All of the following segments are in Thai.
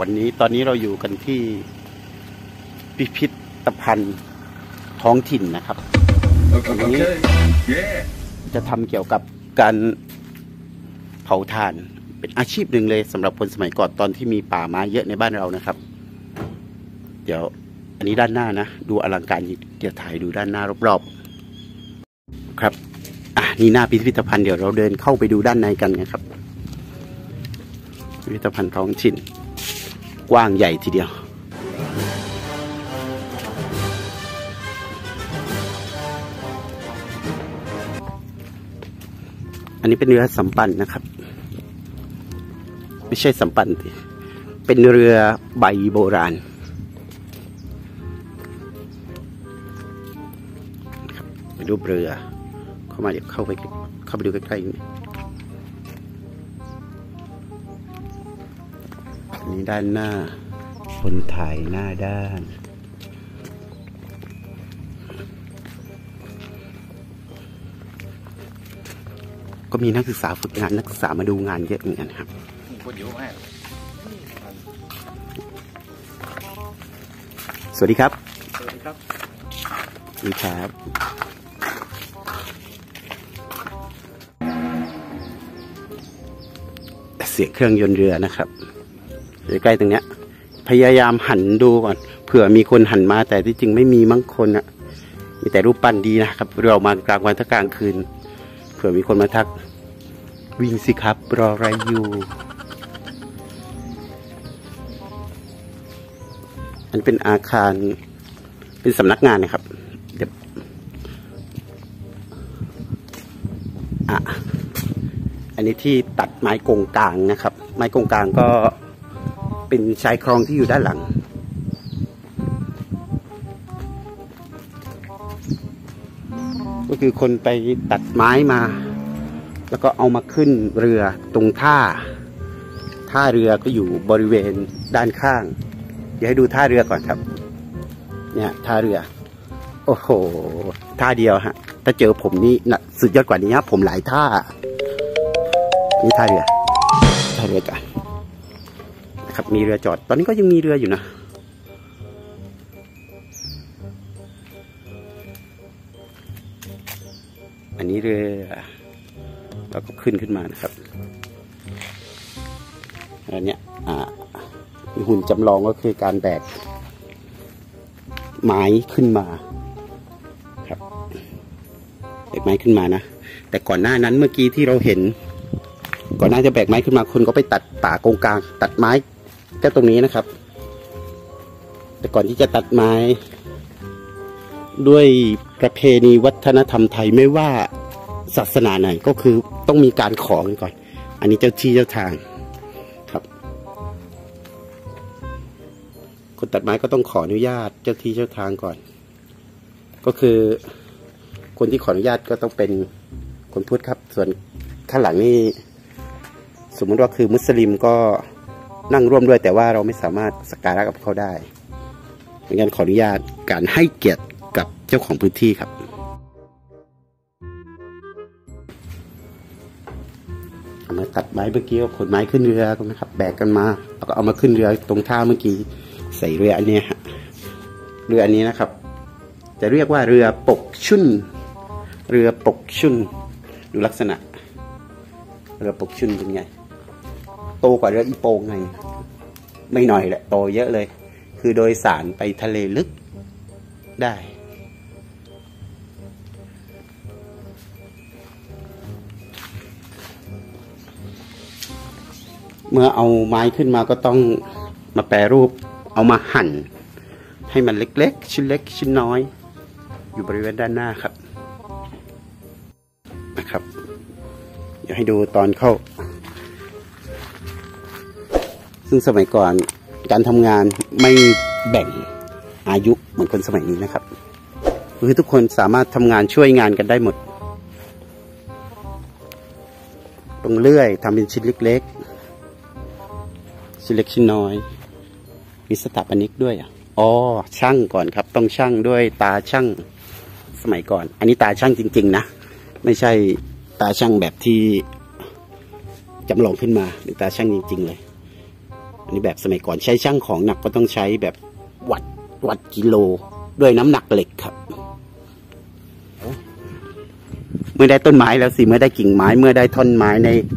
ตอนนี้เราอยู่กันที่พิพิธภัณฑ์ท้องถิ่นนะครับวันนี้จะทำเกี่ยวกับการเผาถ่านเป็นอาชีพหนึ่งเลยสำหรับคนสมัยก่อนตอนที่มีป่าไม้เยอะในบ้านเรานะครับเดี๋ยวอันนี้ด้านหน้านะดูอลังการเดี๋ยวถ่ายดูด้านหน้ารอบๆครับนี่หน้าพิพิธภัณฑ์เดี๋ยวเราเดินเข้าไปดูด้านในกันนะครับพิพิธภัณฑ์ท้องถิ่นกว้างใหญ่ทีเดียวอันนี้เป็นเรือสำปันนะครับไม่ใช่สำปันเป็นเรือใบโบราณไปดูเรือเข้ามาเดี๋ยวเข้าไปดูใกล้ๆอันนี้ด้านหน้าคนถ่ายหน้าด้านก็มีนักศึกษาฝึกงานนักศึกษามาดูงานเยอะเหมือนกันครับสวัสดีครับสวัสดีครับสวัสดีครับเสียงเครื่องยนต์เรือนะครับใกล้ตรงเนี้ยพยายามหันดูก่อนเผื่อมีคนหันมาแต่ที่จริงไม่มีมั้งคนอ่ะมีแต่รูปปั้นดีนะครับเรามากลางวันถ้ากลางคืนเผื่อมีคนมาทักวิ่งสิครับรออะไรอยู่อันเป็นอาคารเป็นสำนักงานนะครับเดี๋ยวอันนี้ที่ตัดไม้กงกลางนะครับไม้กงกลางก็เป็นชายคลองที่อยู่ด้านหลังก็คือคนไปตัดไม้มาแล้วก็เอามาขึ้นเรือตรงท่าเรือก็อยู่บริเวณด้านข้างเดี๋ยวให้ดูท่าเรือก่อนครับเนี่ยท่าเรือโอ้โหท่าเดียวฮะถ้าเจอผมนี่นะสุดยอดกว่านี้ครับผมหลายท่านี่ท่าเรือกันนะครับมีเรือจอดตอนนี้ก็ยังมีเรืออยู่นะอันนี้เรือแล้วก็ขึ้นมานะครับอันเนี้ยมีหุ่นจำลองก็คือการแบกไม้ขึ้นมาครับแบกไม้ขึ้นมานะแต่ก่อนหน้านั้นเมื่อกี้ที่เราเห็นก่อนหน้าจะแบกไม้ขึ้นมาคนก็ไปตัดป่ากงกลางตัดไม้ก็ตรงนี้นะครับแต่ก่อนที่จะตัดไม้ด้วยประเพณีวัฒนธรรมไทยไม่ว่าศาสนาไหนก็คือต้องมีการขอกันก่อนอันนี้เจ้าที่เจ้าทางครับคนตัดไม้ก็ต้องขออนุญาตเจ้าที่เจ้าทางก่อนก็คือคนที่ขออนุญาตก็ต้องเป็นคนพุทธครับส่วนข้างหลังนี่สมมติว่าคือมุสลิมก็นั่งร่วมด้วยแต่ว่าเราไม่สามารถสักการะกับเขาได้เป็นการขออนุญาตการให้เกียรติกับเจ้าของพื้นที่ครับเอามาตัดไม้เมื่อกี้ก็ขนไม้ขึ้นเรือนะครับแบกกันมาแล้วก็เอามาขึ้นเรือตรงท่าเมื่อกี้ใส่เรืออันนี้ฮะเรืออันนี้นะครับจะเรียกว่าเรือปกชุ่นดูลักษณะเรือปกชุ่นเป็นไงโตกว่าเรืออีโปงไงไม่หน่อยแหละโตเยอะเลยคือโดยสารไปทะเลลึกได้เมื่อเอาไม้ขึ้นมาก็ต้องมาแปรรูปเอามาหั่นให้มันเล็กๆชิ้นเล็กชิ้นน้อยอยู่บริเวณด้านหน้าครับนะครับเดี๋ยวให้ดูตอนเข้าซึ่งสมัยก่อนการทำงานไม่แบ่งอายุเหมือนคนสมัยนี้นะครับคือทุกคนสามารถทำงานช่วยงานกันได้หมดตรงเลื่อยทำเป็นชิ้นเล็กๆชิ้นเล็กชิ้นน้อยมีสถาปนิกด้วยช่างก่อนครับต้องช่างด้วยตาช่างสมัยก่อนอันนี้ตาช่างจริงๆนะไม่ใช่ตาช่างแบบที่จำลองขึ้นมาหรือตาช่างจริงๆเลยอันนี้แบบสมัยก่อนใช้ช่างของหนักก็ต้องใช้แบบวัดกิโลด้วยน้ำหนักเหล็กครับเมื่อได้ต้นไม้แล้วสิเมื่อได้กิ่งไม้เมื่อได้ท่อนไม้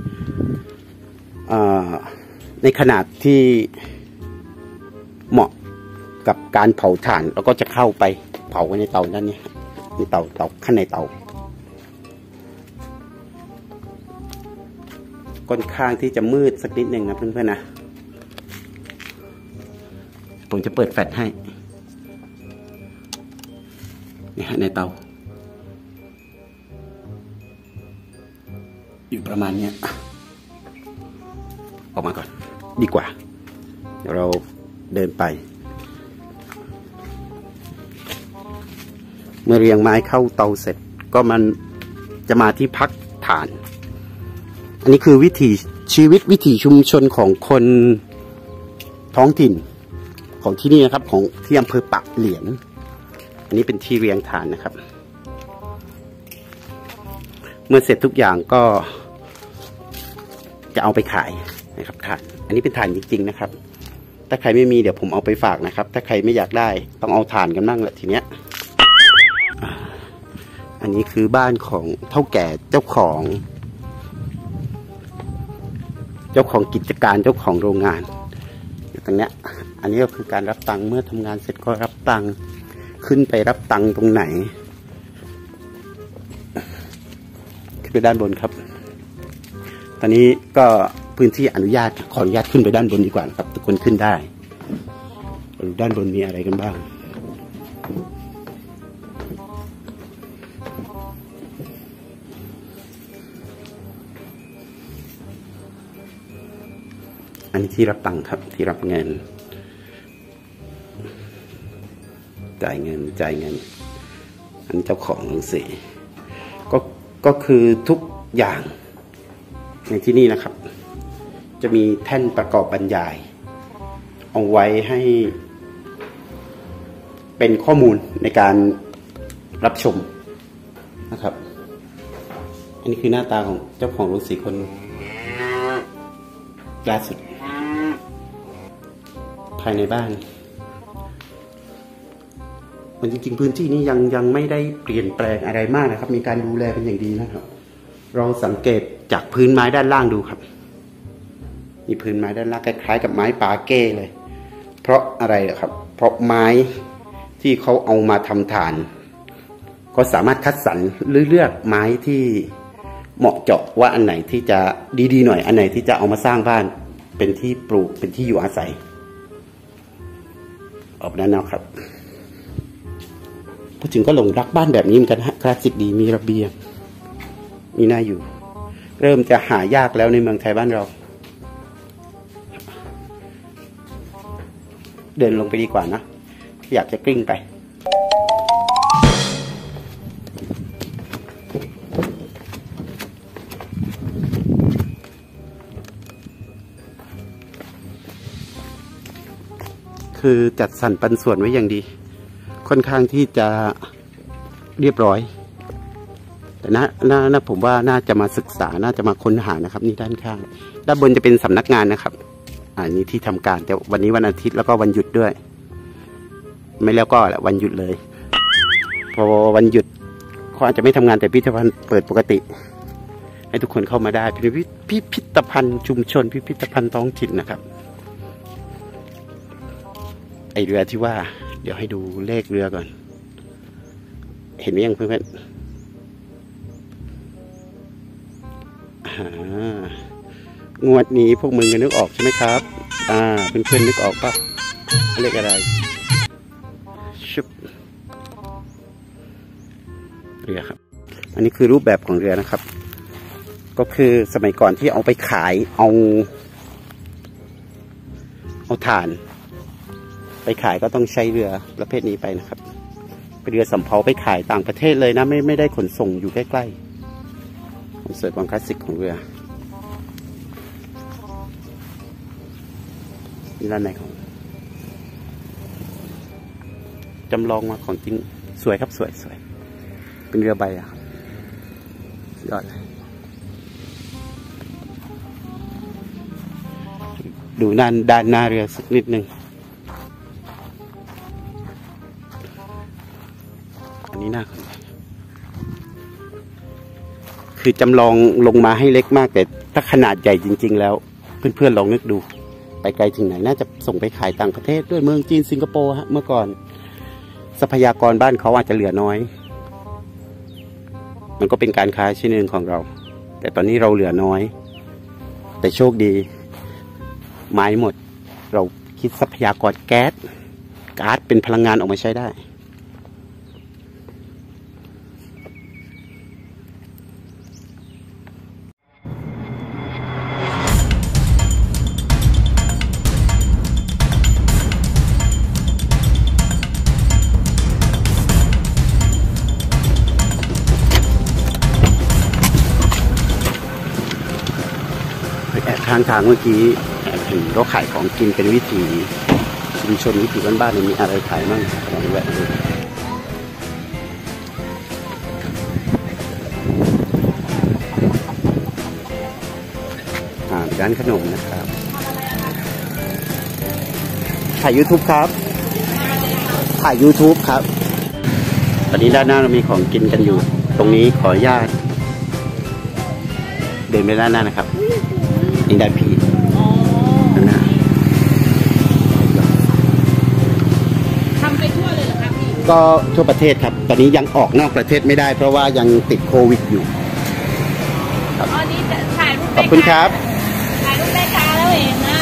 ในขนาดที่เหมาะกับการเผาถ่านแล้วก็จะเข้าไปเผาไว้ในเตานั่นเนี่ยในเตาข้างในเตาค่อนข้างที่จะมืดสักนิดหนึ่งนะเพื่อนๆนะผมจะเปิดแฟลชให้นี่ฮะในเตาอยู่ประมาณนี้ออกมาก่อนดีกว่าเดี๋ยวเราเดินไปเมื่อเรียงไม้เข้าเตาเสร็จก็มันจะมาที่พักถ่านอันนี้คือวิถีชีวิตวิถีชุมชนของคนท้องถิ่นของที่นี่นะครับของที่อำเภอปากเหลียนอันนี้เป็นที่เรียงถ่านนะครับเมื่อเสร็จทุกอย่างก็จะเอาไปขายนะครับถ่านอันนี้เป็นถ่านจริงๆนะครับถ้าใครไม่มีเดี๋ยวผมเอาไปฝากนะครับถ้าใครไม่อยากได้ต้องเอาถ่านกันบ้างแหละทีเนี้ยอันนี้คือบ้านของเฒ่าแก่เจ้าของกิจการเจ้าของโรงงานตรงเนี้ยอันนี้ก็คือการรับตังค์เมื่อทำงานเสร็จก็รับตังค์ขึ้นไปรับตังค์ตรงไหนขึ้นไปด้านบนครับตอนนี้ก็พื้นที่อนุญาตขออนุญาตขึ้นไปด้านบนดีกว่าครับทุกคนขึ้นได้ด้านบนมีอะไรกันบ้างอันนี้ที่รับตังค์ครับที่รับเงินจ่ายเงินอันนี้เจ้าของโรงสีก็คือทุกอย่างในที่นี่นะครับจะมีแท่นประกอบบรรยายเอาไว้ให้เป็นข้อมูลในการรับชมนะครับอันนี้คือหน้าตาของเจ้าของโรงสีคนล่าสุดภายในบ้านมันจริงๆพื้นที่นี้ยังไม่ได้เปลี่ยนแปลงอะไรมากนะครับมีการดูแลเป็นอย่างดีนะครับเราสังเกตจากพื้นไม้ด้านล่างดูครับมีพื้นไม้ด้านล่างคล้ายๆกับไม้ปาเก้เลยเพราะอะไรครับเพราะไม้ที่เขาเอามาทำถ่านก็สามารถคัดสรรเลือกไม้ที่เหมาะเจาะว่าอันไหนที่จะดีๆหน่อยอันไหนที่จะเอามาสร้างบ้านเป็นที่ปลูกเป็นที่อยู่อาศัยออกด้านนอกครับพูดถึงก็หลงรักบ้านแบบนี้เหมือนกันฮะคลาสสิกดีมีระเบียงมีน่าอยู่เริ่มจะหายากแล้วในเมืองไทยบ้านเราเดินลงไปดีกว่านะอยากจะกลิ้งไปคือจัดสรรปันส่วนไว้อย่างดีค่อนข้างที่จะเรียบร้อยแต่น่าผมว่าน่าจะมาศึกษาน่าจะมาค้นหานะครับนี่ด้านข้างด้านบนจะเป็นสำนักงานนะครับอันนี้ที่ทำการแต่วันนี้วันอาทิตย์แล้วก็วันหยุดด้วยไม่แล้วก็แหละวันหยุดเลยพอวันหยุดเขาอาจจะไม่ทำงานแต่พิพิธภัณฑ์เปิดปกติให้ทุกคนเข้ามาได้เป็นพิพิธภัณฑ์ชุมชนพิพิธภัณฑ์ท้องถิ่นนะครับไอเรือที่ว่าเดี๋ยวให้ดูเลขเรือก่อนเห็นไหมยังเพื่อนๆงวดนี้พวกมึงกันนึกออกใช่ไหมครับเพื่อนๆนึกออกปะเลขอะไรชุบเรือครับอันนี้คือรูปแบบของเรือนะครับก็คือสมัยก่อนที่เอาไปขายเอาถ่านไปขายก็ต้องใช้เรือประเภทนี้ไปนะครับเป็นเรือสำเภาไปขายต่างประเทศเลยนะไม่ได้ขนส่งอยู่ใกล้ๆความสวยความคลาสสิกของเรือนี่ด้านในของจำลองมาของจริงสวยครับสวยเป็นเรือใบอะครับยอดเลยดูด้านหน้าเรือสักนิดหนึ่งอันนี้น่าสนใจคือจำลองลงมาให้เล็กมากแต่ถ้าขนาดใหญ่จริงๆแล้วเพื่อนๆลองนึกดูไปไกลถึงไหนน่าจะส่งไปขายต่างประเทศด้วยเมืองจีนสิงคโปร์ฮะเมื่อก่อนทรัพยากรบ้านเขาอาจจะเหลือน้อยมันก็เป็นการค้าชิ้นหนึ่งของเราแต่ตอนนี้เราเหลือน้อยแต่โชคดีไม้หมดเราคิดทรัพยากรก๊าซเป็นพลังงานออกมาใช้ได้ทางเมื่อกี้เห็นรถขายของกินเป็นวิถีชุมชนวิถีบ้านๆมีอะไรขายบ้างลองแวะดูร้านขนมนะครับถ่าย YouTube ครับถ่าย YouTube ครับตอนนี้ด้านหน้าเรามีของกินกันอยู่ตรงนี้ขออนุญาตเดินไปด้านหน้านะครับนี่ได้ผีนะทำไปทั่วเลยเหรอครับพี่ก็ทั่วประเทศครับตอนนี้ยังออกนอกประเทศไม่ได้เพราะว่ายังติดโควิดอยู่ครับอ๋อนี่จะถ่ายรูปขอบคุณครับถ่ายรูปรายการแล้วเองนะ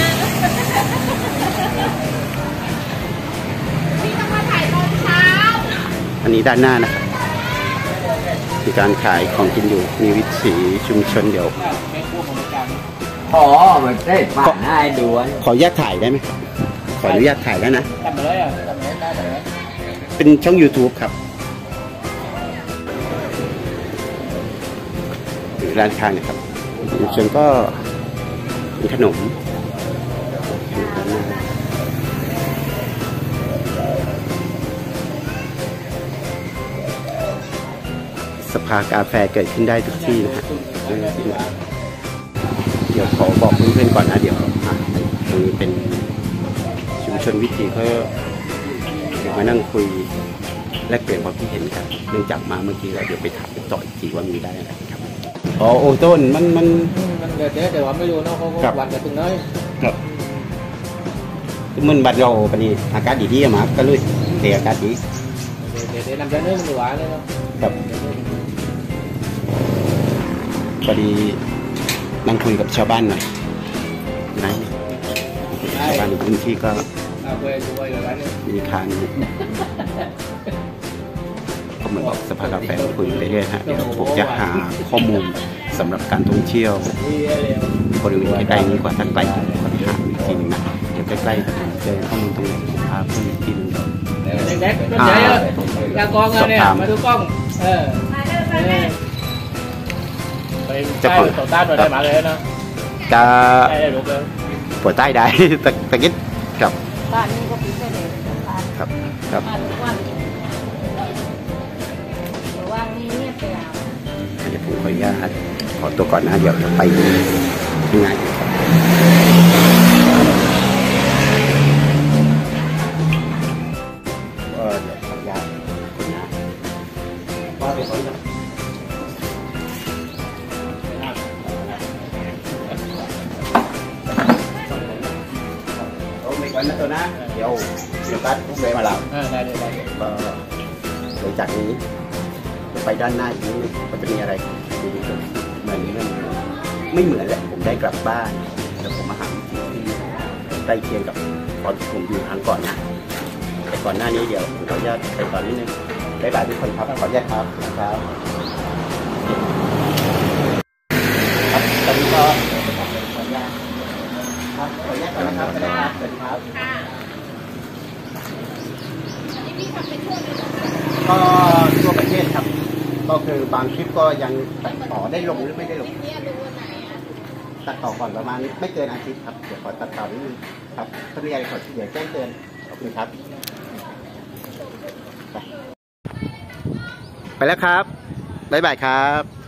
พี่ต้องมาถ่ายตอนเช้าอันนี้ด้านหน้านะครับมีการขายของกินอยู่มีวิถีชุมชนเดี๋ยวมันได้ป่านให้ดูขออนุญาตถ่ายได้ไหมขออนุญาตถ่ายแล้วนะจำเลยจำเลยได้เลยเป็นช่อง YouTube ครับร้านค้านะครับชุมชนก็มีขนมสภากาแฟเกิดขึ้นได้ทุกที่นะฮะเดี๋ยวขอบอกเพื่อนๆก่อนนะเดี๋ยวตรงนี้เป็นชุมชนวิถีเขาเดี๋ยวมานั่งคุยแลกเปลี่ยนความคิดเห็นกันเนื่องจากมาเมื่อกี้แล้วเดี๋ยวไปถามต่ออีกทีว่ามีได้อะไรครับอ๋อโอ้ต้นมันเดี๋ยวว่าไม่รู้เนาะเขาวัดกันตรงนั้นครับมันบัดเราปนี้อากาศดีๆมาก็ลุยเดี๋ยวอากาศดีเดี๋ยวนำเนื้อมันหวานเลยเนาะครับพอดีนั่งคุยกับชาวบ้านหน่อยนะชาวบ้านในพื้นที่ก็มีทางก็เหมือนบอกสภากาแฟคุยไปเรื่อยฮะเดี๋ยวผมจะหาข้อมูลสำหรับการท่องเที่ยวบริเวณใกล้ๆนี้กว่าถ้าไกลขอหาอีกทีนึงนะเดี๋ยวใกล้ๆเจอข้อมูลตรงไหนพาเพื่อนอีกทีนึงเด็กๆก็ใจกากองเนี่ยมาดูกล้องจะเปิดใต้ได้มาเลยนะจะเปิดใต้ได้แต่กิ๊ดครับบ้านนี้ก็ปิดได้เลยครับครับว่างนี้เนี่ยไปแล้วเดี๋ยวผมขออนุญาตขอตัวก่อนนะเดี๋ยวไปงานก็เดี๋ยวขออนุญาตคนนะว่าไปขออนุญาตวันนั้นตัวนะเดี๋ยวกัดพวกเลยมาเราได้ก็โดยจากนี้ไปด้านหน้าอีกนิดนึงมันจะมีอะไรเหมือนไม่เหมือนแหละผมได้กลับบ้านแล้วผมมาหาที่ใกล้เคียงกับตอนที่ผมอยู่ครั้งก่อนนะแต่ก่อนหน้านี้เดี๋ยวขออนุญาตไปตอนนี้นึงบ๊ายบายทุกคนครับขออนุญาตครับครับตอนนี้ก็ขออนุญาตครับขออนุญาตก่อนนะครับสวัสดีครับสวัสดีครับก็ทั่วประเทศครับก็คือบางคลิปก็ยังตัดต่อได้ลงหรือไม่ได้ลงตัดต่อก่อนประมาณไม่เกินอาทิตย์ครับเดี๋ยวขอตัดต่อนิดนึงครับถ้ามีอะไรขอเดี๋ยวแจ้งเตือนขอบคุณครับไปแล้วครับบ๊ายบายครับ